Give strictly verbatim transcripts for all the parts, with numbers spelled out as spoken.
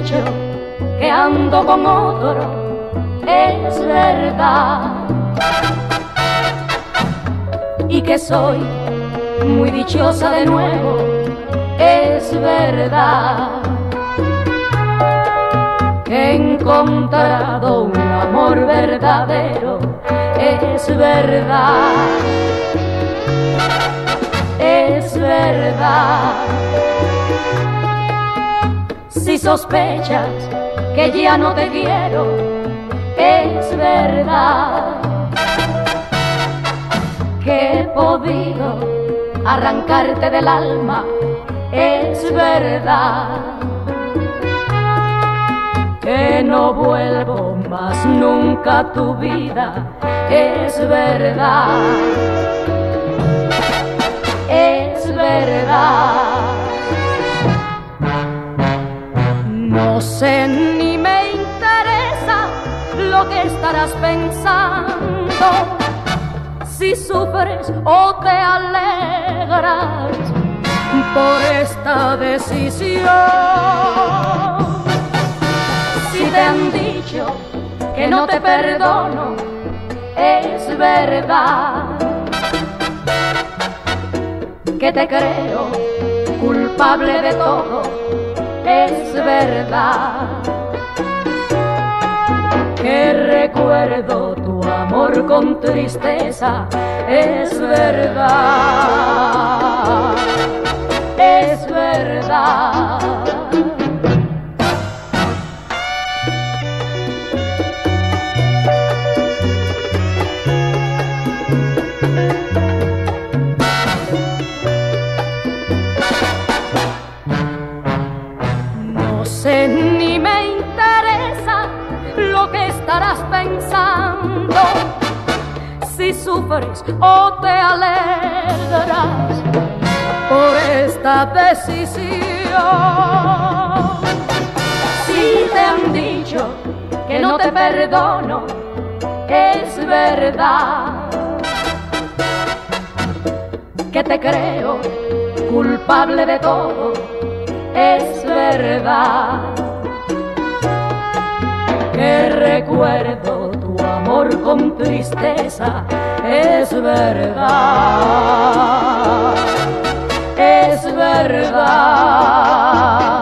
dicho que ando con otro, es verdad. Y que soy muy dichosa de nuevo, es verdad. Que he encontrado un amor verdadero, es verdad. Es verdad. Si sospechas que ya no te quiero, es verdad. Que he podido arrancarte del alma, es verdad. Que no vuelvo más nunca a tu vida, es verdad. Es verdad. No sé ni me interesa lo que estarás pensando, si sufres o te alegras por esta decisión. Si te han dicho que no te perdono, es verdad. Que te creo culpable de todo, es verdad. Que recuerdo tu amor con tristeza, es verdad. Es verdad. Ni me interesa lo que estarás pensando, si sufres o te alegras por esta decisión. Si te han dicho que no te perdono, es verdad. Que te creo culpable de todo, es verdad. Que recuerdo tu amor con tristeza, es verdad. Es verdad.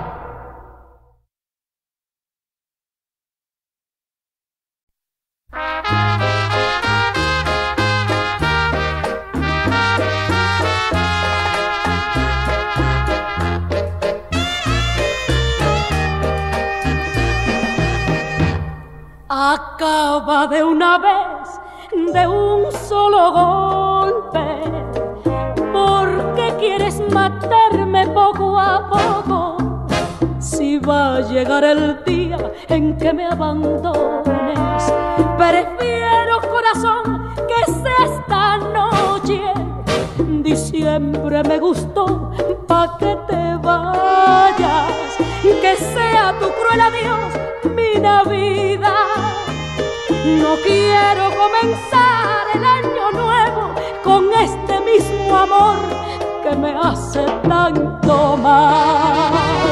Acaba de una vez, de un solo golpe. ¿Por qué quieres matarme poco a poco? Si va a llegar el día en que me abandones, prefiero, corazón, que sea esta noche. Diciembre me gustó, pa' que te vayas, que sea tu cruel adiós mi Navidad. No quiero comenzar el año nuevo con este mismo amor que me hace tanto mal.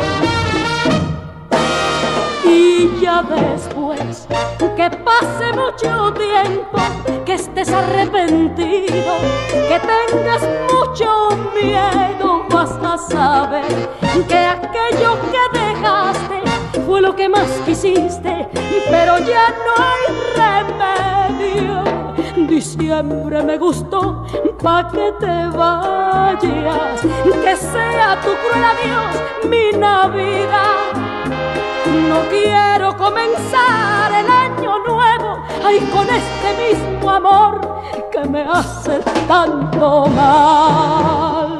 Y ya después que pase mucho tiempo, que estés arrepentido, que tengas mucho miedo, vas a saber que aquello que dejaste fue lo que más quisiste, pero ya no hay remedio. Diciembre me gustó, pa' que te vayas, que sea tu cruel adiós mi Navidad. No quiero comenzar el año nuevo, ay, con este mismo amor que me hace tanto mal.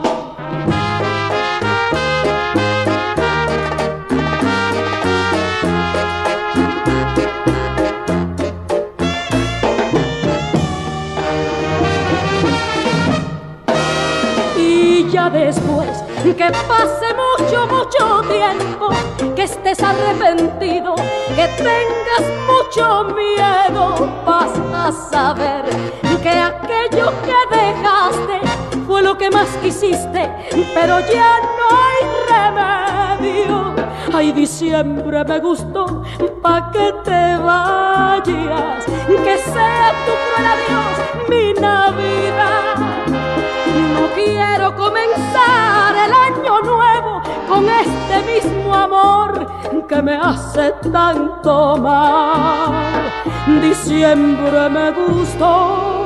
Ya después que pase mucho, mucho tiempo, que estés arrepentido, que tengas mucho miedo, vas a saber que aquello que dejaste fue lo que más quisiste, pero ya no hay remedio. Ay, diciembre me gustó, pa' que te vayas, que sea tu cruel adiós mi Navidad. No quiero comenzar el año nuevo con este mismo amor que me hace tanto mal. Diciembre me gustó,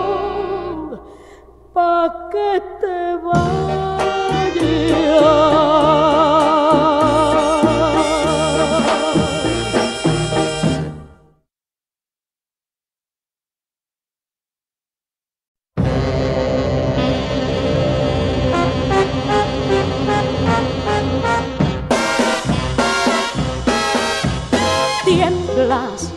pa' que te vayas. Tiemblas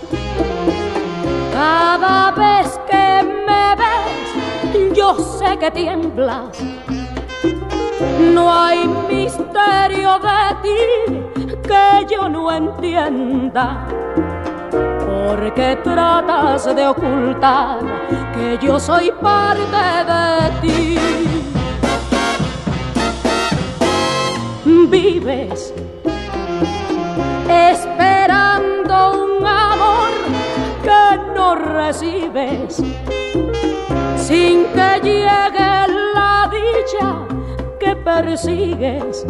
cada vez que me ves, yo sé que tiemblas. No hay misterio de ti que yo no entienda, porque tratas de ocultar que yo soy parte de ti. Vives esperando un amor que no recibes, sin que llegue la dicha que persigues.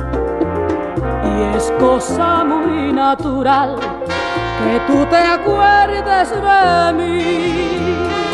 Y es cosa muy natural que tú te acuerdes de mí.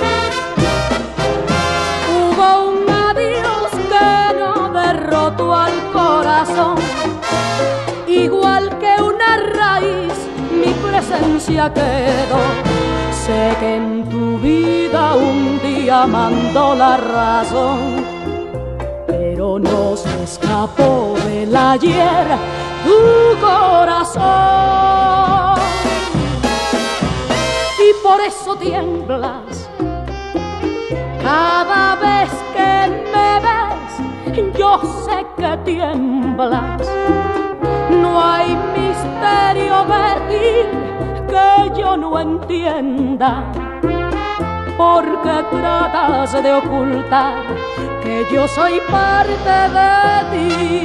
Hubo un adiós que no derrotó al corazón, igual que una raíz mi presencia quedó. Sé que en tu vida un día mandó la razón, pero no se escapó del ayer tu corazón. Y por eso tiemblas cada vez que me ves, yo sé que tiemblas. No hay misterio de ti que yo no entienda, porque tratas de ocultar que yo soy parte de ti.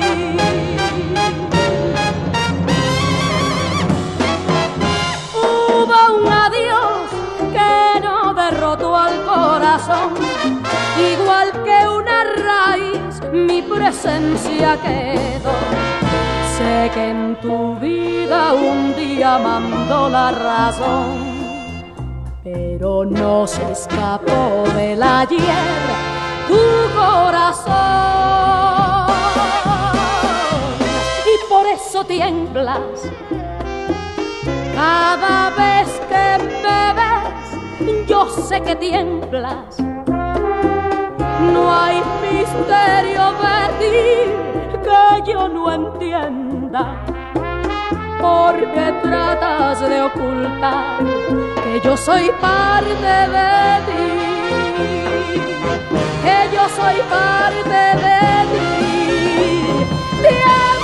Hubo un adiós que no derrotó al corazón, igual que una raíz mi presencia quedó. Sé que en tu vida un día mandó la razón, pero no se escapó del ayer tu corazón. Y por eso tiemblas cada vez que me ves, yo sé que tiemblas. No hay misterio de ti que yo no entienda, porque tratas de ocultar que yo soy parte de ti, que yo soy parte de ti. Tiemblas.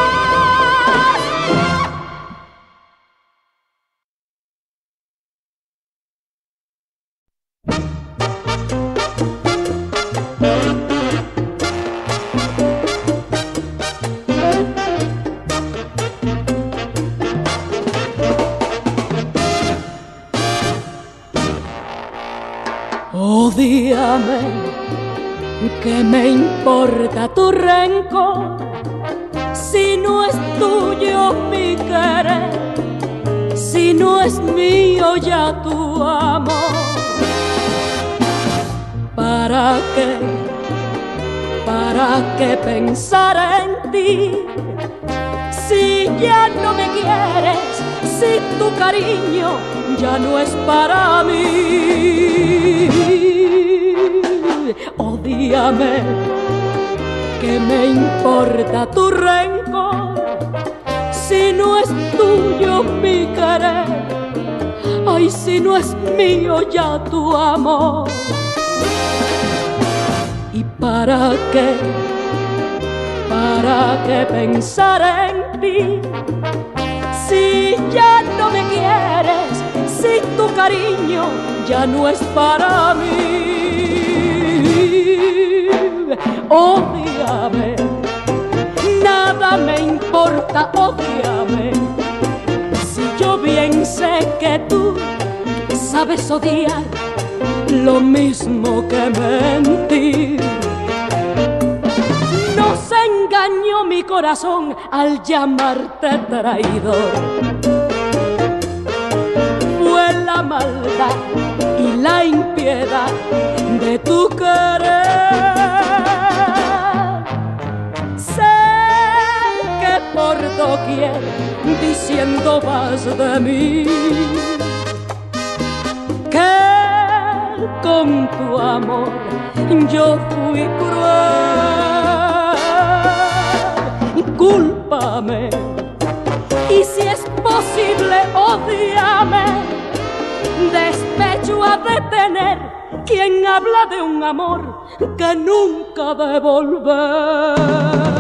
Odíame, que me importa tu rencor, si no es tuyo mi querer, si no es mío ya tu amor. ¿Para qué? ¿Para qué pensar en ti? Si ya no me quieres, si tu cariño ya no es para mí. Odíame, que me importa tu rencor, si no es tuyo mi querer, ay, si no es mío ya tu amor. ¿Y para qué? ¿Para qué pensar en ti? Si ya no me quieres, si tu cariño ya no es para mí. Odíame, nada me importa loca, ódiame. Si yo bien sé que tú sabes odiar lo mismo que mentir. No se engañó mi corazón al llamarte traidor. Fue la maldad y la impiedad de tu querer. Sé que por doquier diciendo vas de mí, que con tu amor yo fui cruel. Cúlpame, y si es posible, odíame. Despecho ha de tener quien habla de un amor que nunca devolver.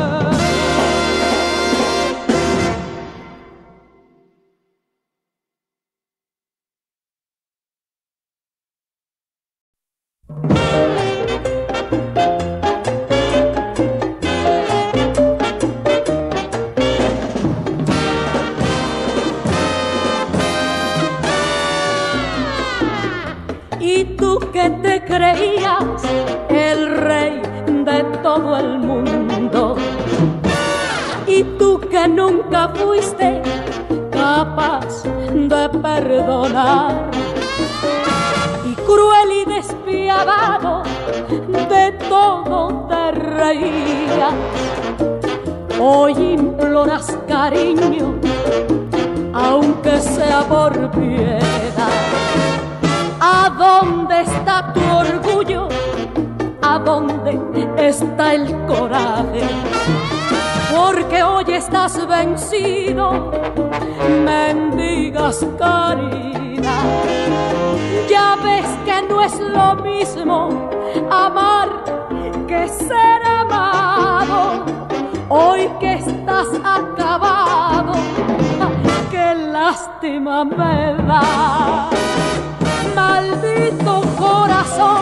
Y tú que te creías el rey de todo el mundo, y tú que nunca fuiste capaz de perdonar, y cruel y despiadado de todo te reías, hoy imploras cariño, aunque sea por piedad. ¿A dónde está tu orgullo? ¿A dónde está el coraje? Porque hoy estás vencido, mendigas caridad. Ya ves que no es lo mismo amar que ser amado. Hoy que estás acabado, qué lástima me da. Maldito corazón,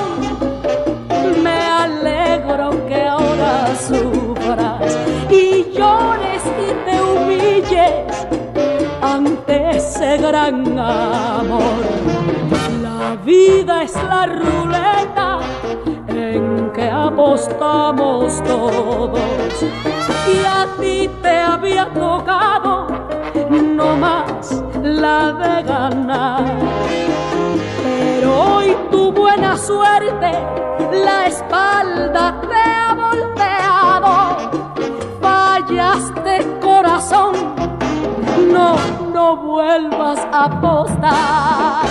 me alegro que ahora sufras y llores y te humilles ante ese gran amor. La vida es la ruleta en que apostamos todos, y a ti te había tocado no más la de ganar. Pero hoy tu buena suerte la espalda te ha volteado. Fallaste, corazón, no, no vuelvas a apostar.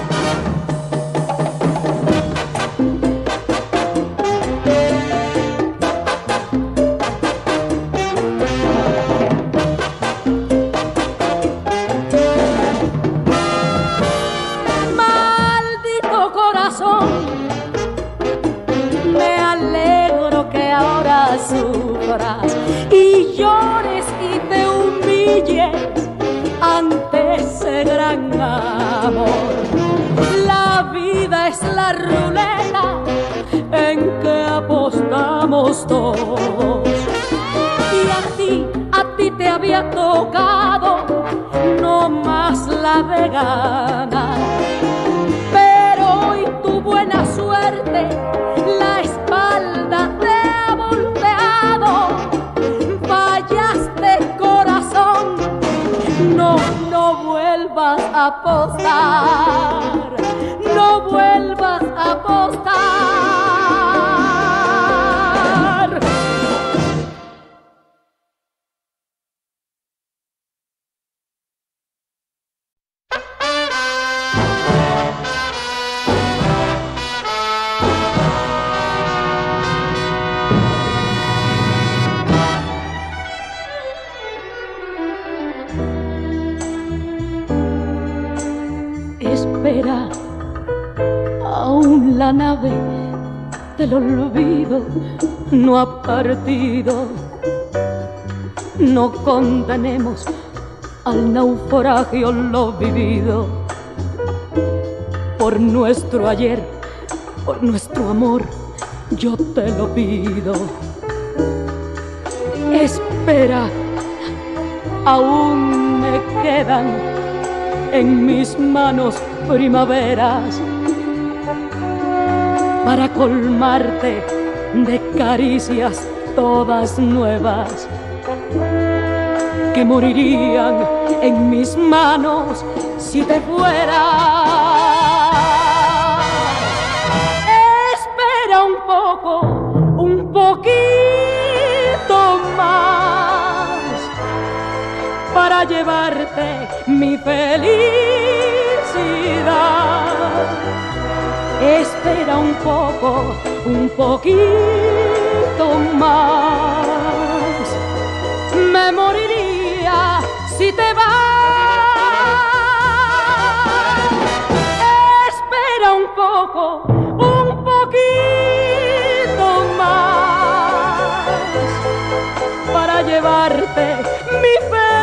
Me alegro que ahora sufras y llores y te humilles ante ese gran amor. La vida es la ruleta en que apostamos todos, y a ti, a ti te había tocado no más la de ganar. Buena suerte, la espalda te ha volteado. Fallaste, corazón, no, no vuelvas a apostar, no vuelvas a apostar. Espera, aún la nave del olvido no ha partido. No condenemos al naufragio lo vivido. Por nuestro ayer, por nuestro amor, yo te lo pido. Espera, aún me quedan en mis manos primaveras para colmarte de caricias todas nuevas que morirían en mis manos si te fueras. Espera un poco, un poquito más para llevarte mi felicidad. Espera un poco, un poquito más. Me moriría si te vas. Espera un poco, un poquito más para llevarte mi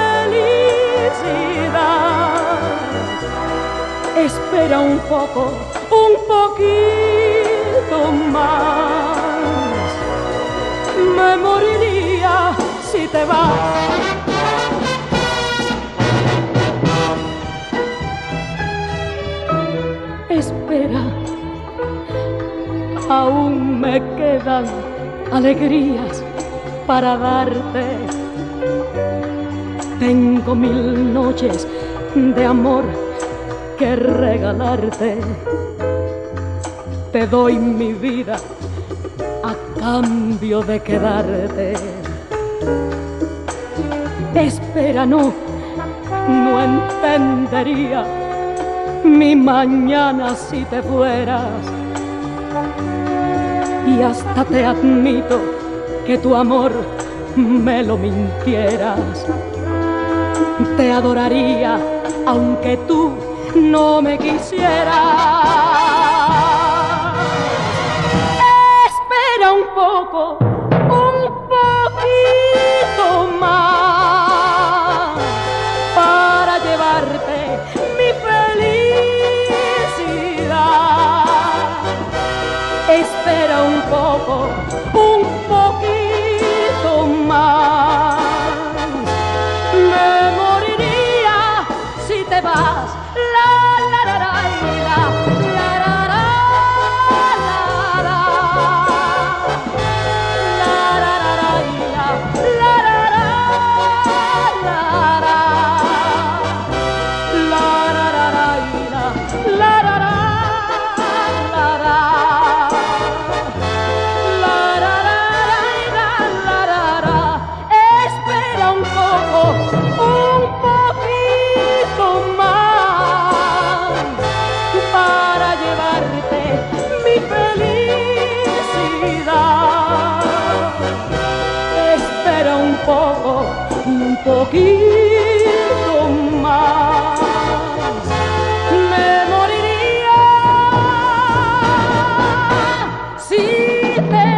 felicidad. Espera un poco, un poquito más. Me moriría si te vas. Espera, aún me quedan alegrías para darte. Tengo mil noches de amor que regalarte. Te doy mi vida a cambio de quedarte. Espera, no, no entendería mi mañana si te fueras. Y hasta te admito que tu amor me lo mintieras. Te adoraría aunque tú no me quisieras. Espera un poco, un poquito más para llevarte mi felicidad. Espera un poco, un poquito más. Me moriría si te vas. La la la la la la la la la la un poquito más. Me moriría si te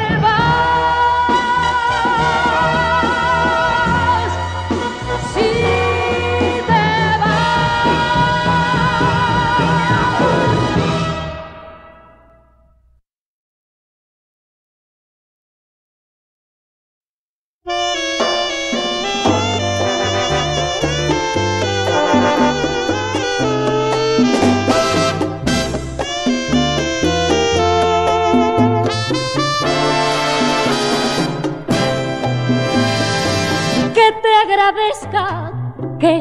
vas, si te agradezca que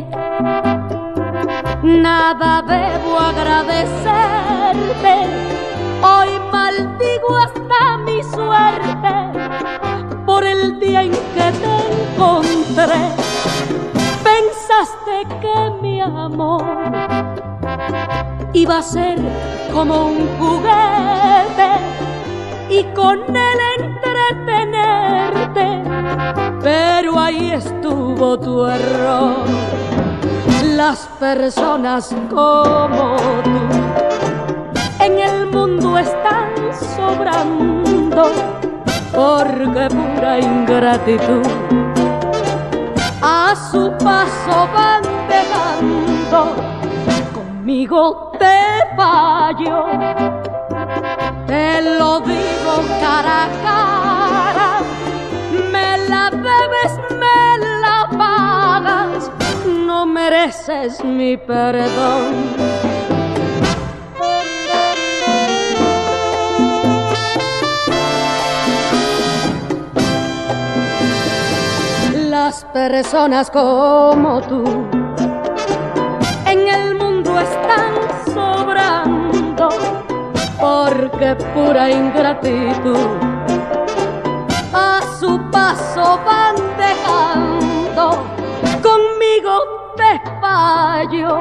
nada debo agradecerte. Hoy maldigo hasta mi suerte por el día en que te encontré. Pensaste que mi amor iba a ser como un juguete y con él entretenerte, pero ahí estuvo tu error. Las personas como tú en el mundo están sobrando, porque pura ingratitud a su paso van dejando. Conmigo te fallo, te lo digo cara a cara. Me la debes, me la pagas. mereces mi perdón. Las personas como tú en el mundo están sobrando, porque pura ingratitud a su paso van dejando. Conmigo te fallo,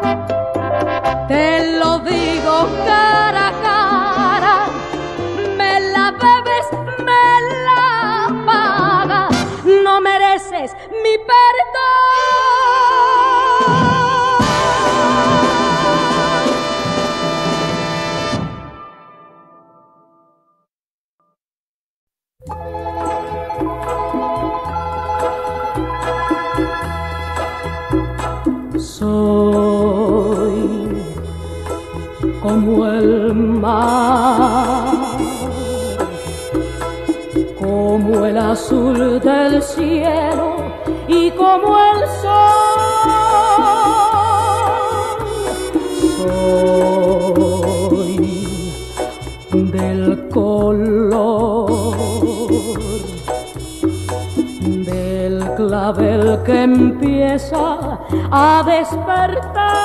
te lo digo cara a cara. Me la bebes, me la pagas, no mereces mi perdón. Soy como el mar, como el azul del cielo y como el sol. Soy del color del clavel que empieza a despertar.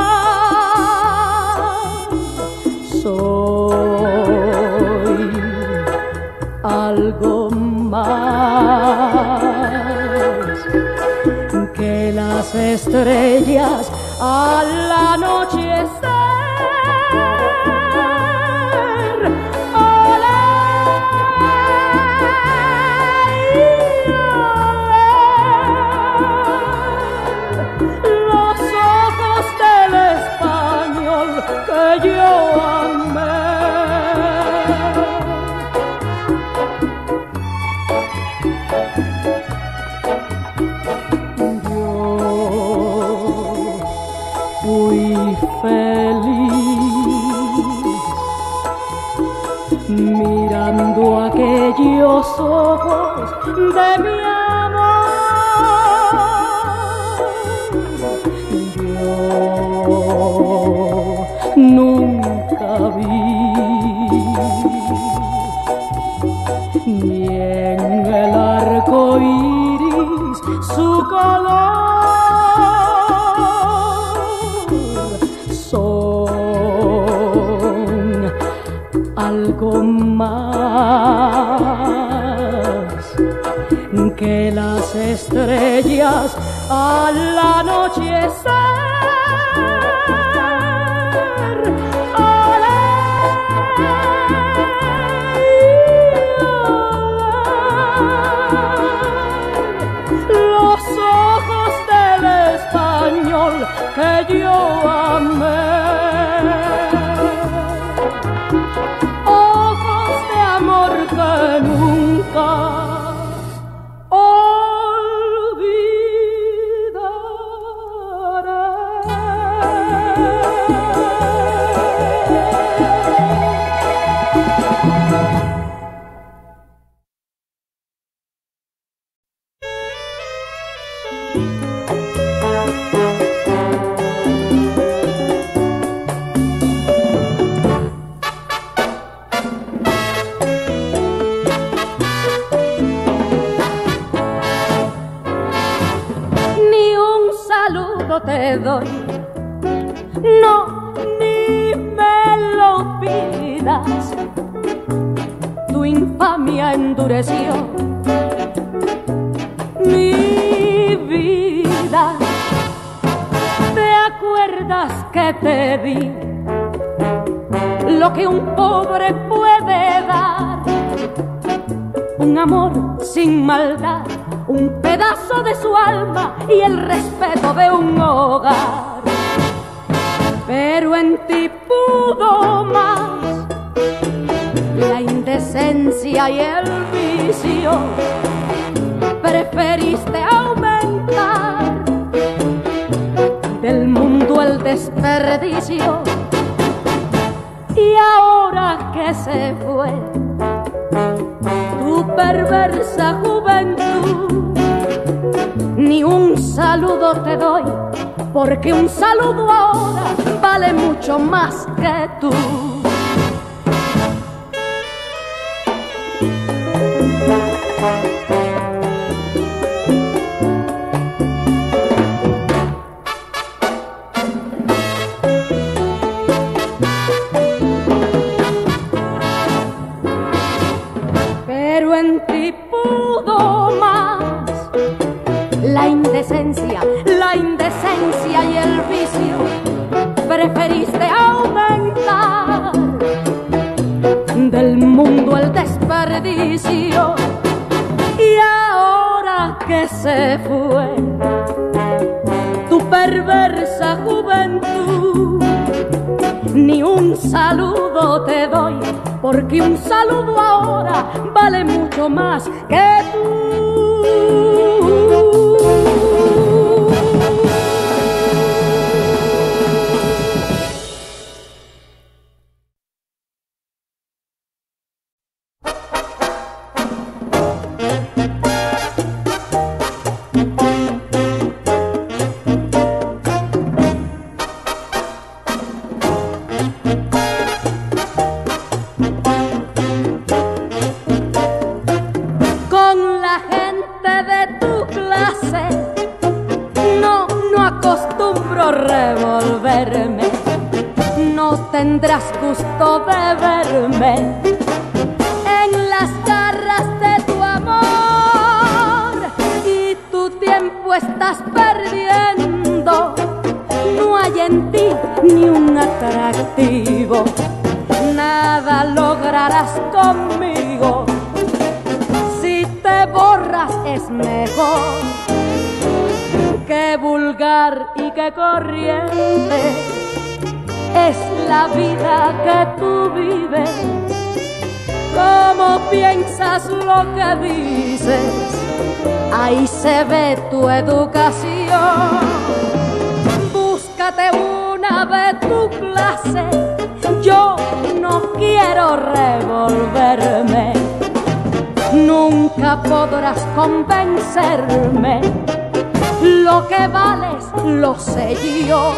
Soy algo más que las estrellas al anochecer. Los ojos del español que yo amé. Fui feliz mirando aquellos ojos de mi amor. Yo nunca vi ni en el arco iris su color. Son algo más que las estrellas al anochecer. Los ojos del español que yo amé. Ojos de amor que nunca te doy, no, ni me lo pidas. Tu infamia endureció mi vida. ¿Te acuerdas que te di lo que un pobre puede dar? Un amor sin maldad, un pedazo de su alma y el respeto de un hogar. Pero en ti pudo más la indecencia y el vicio. Preferiste aumentar del mundo el desperdicio. Y ahora que se fue tu perversa juventud, ni un saludo te doy, porque un saludo ahora vale mucho más que tú. Pero en ti pudo más la indecencia, la indecencia y el vicio. Preferiste aumentar del mundo el desperdicio. Y ahora que se fue tu perversa juventud, ni un saludo te doy, porque un saludo ahora vale mucho más que tú. Revolverme, no tendrás gusto de verme en las garras de tu amor, y tu tiempo estás perdiendo. No hay en ti ni un atractivo, nada lograrás conmigo. Si te borras es mejor que vulgar y que corriente. Es la vida que tú vives, como piensas lo que dices, ahí se ve tu educación. Búscate una de tu clase, yo no quiero revolverme, nunca podrás convencerme. Lo que vales lo sé yo.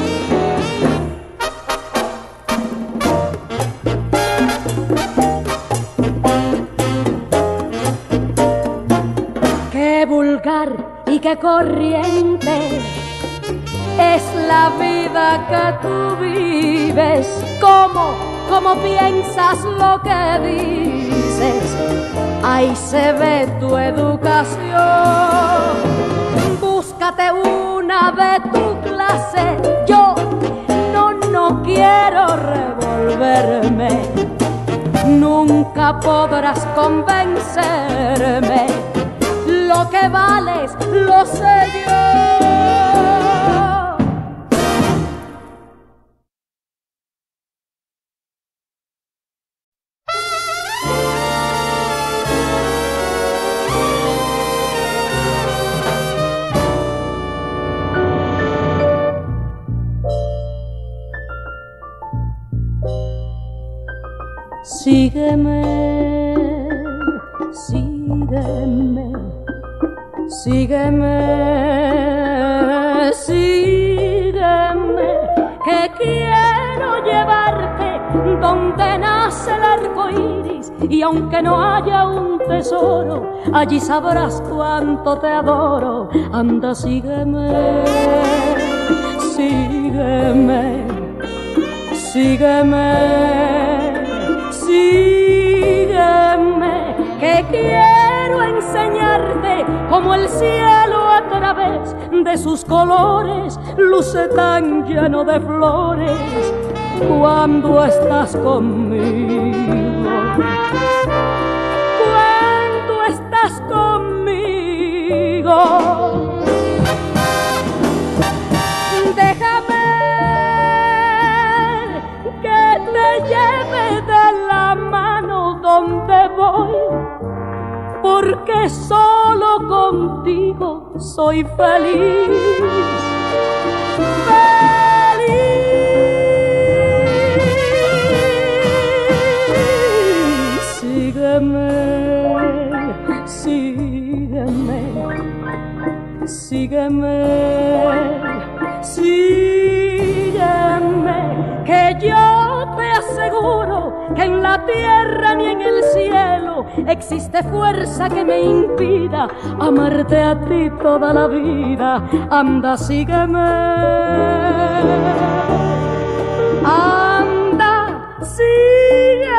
Qué vulgar y qué corriente es la vida que tú vives. ¿Cómo, cómo piensas lo que dices? Ahí se ve tu educación. Búscate una de tu clase, yo no, no quiero revolverme, nunca podrás convencerme. Lo que vales lo sé yo. Sígueme, sígueme, sígueme, sígueme, que quiero llevarte donde nace el arco iris, y aunque no haya un tesoro, allí sabrás cuánto te adoro. Anda, sígueme, sígueme, sígueme. Sígueme, que quiero enseñarte cómo el cielo a través de sus colores luce tan lleno de flores cuando estás conmigo. Cuando estás conmigo. Déjame que te lleve de la mano donde voy, porque solo contigo soy feliz. Feliz. Sígueme, sígueme, sígueme, sígueme, que yo te aseguro que en la tierra ni en el cielo existe fuerza que me impida amarte a ti toda la vida. Anda, sígueme, anda, sígueme.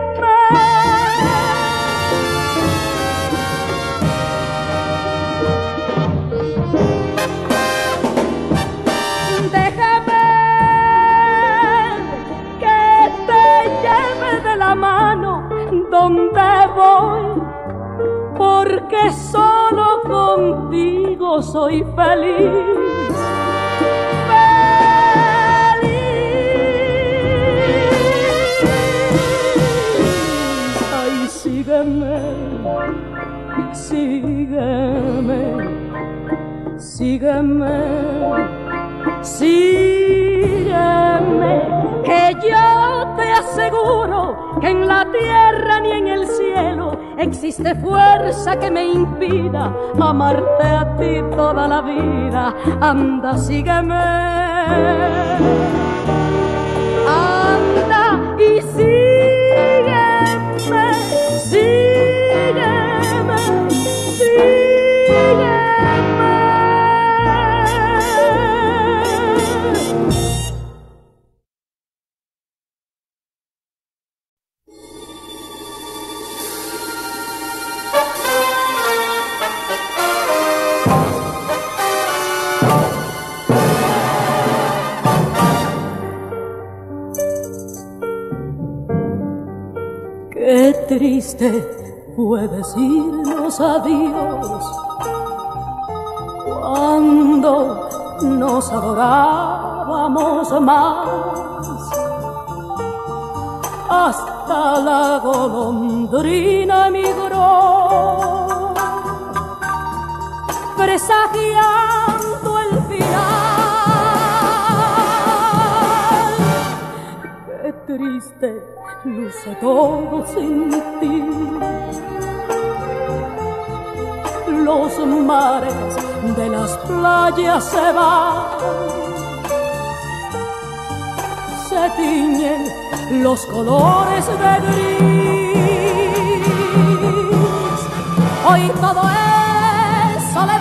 Déjame que te lleve de la mano donde voy, porque solo contigo soy feliz. Feliz. Ay, sígueme, sígueme, sígueme, sígueme, que yo te aseguro que en la tierra ni en el cielo existe fuerza que me impida amarte a ti toda la vida. Anda, sígueme, anda y sígueme, sígueme, sígueme. Qué triste fue decirnos adiós cuando nos adorábamos más. Hasta la golondrina emigró, presagiando el final. Qué triste luce todo sin ti. Los mares de las playas se van, se tiñen los colores de gris. Hoy todo es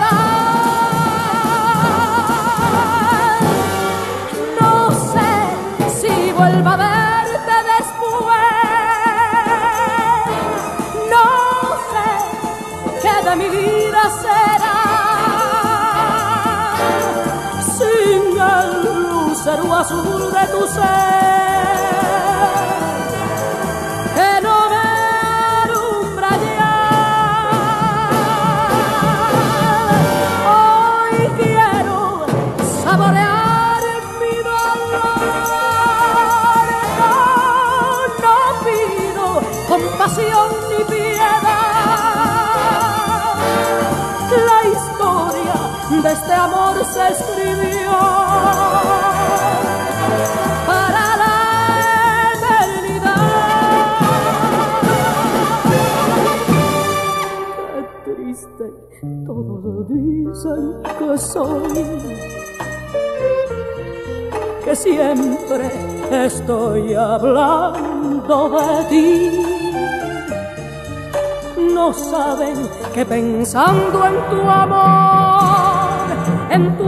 soledad. No sé si vuelva a verte después. No sé qué de mi vida será sin el lucero azul de tu ser, que no me alumbra ya. Hoy quiero saborear mi dolor. No, no pido compasión ni piedad. La historia de este amor se escribió para la eternidad. Qué triste, todos dicen que soy, que siempre estoy hablando de ti. No saben que pensando en tu amor, en tu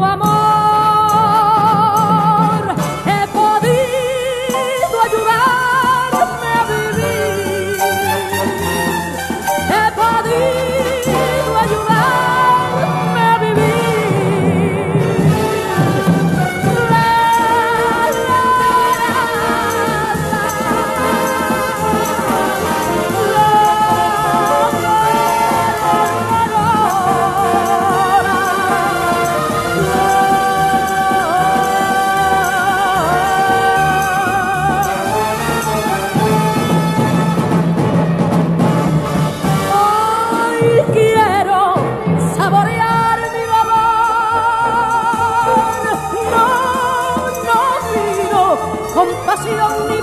amor, he podido ayudarme a vivir. He podido ayudarme a vivir. La, la, compasión ni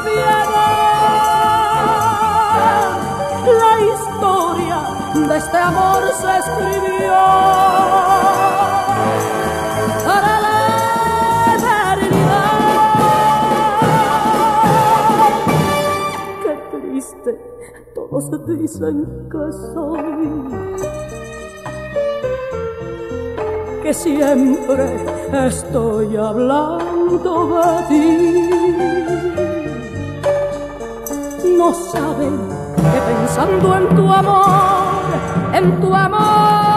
piedad. La historia de este amor se escribió para la todos dicen que soy, que siempre estoy hablando de ti. No saben que pensando en tu amor, en tu amor,